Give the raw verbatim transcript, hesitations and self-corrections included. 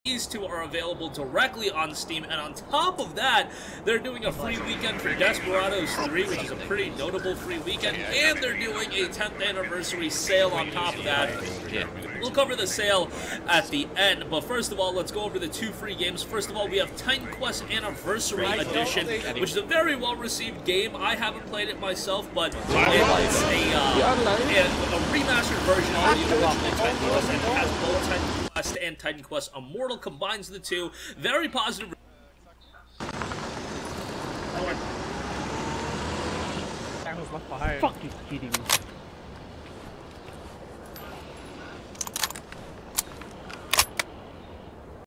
These two are available directly on Steam, and on top of that, they're doing a free weekend for Desperados three, which is a pretty notable free weekend, and they're doing a tenth anniversary sale on top of that. Yeah. We'll cover the sale at the end, but first of all, let's go over the two free games. First of all, we have Titan Quest Anniversary Edition, which is a very well-received game. I haven't played it myself, but it's a, uh, a, a remastered version of the original Titan Quest, and it has both Titan Quest and Titan Quest Immortal, combines the two. Very positive. Fuck, you kidding me?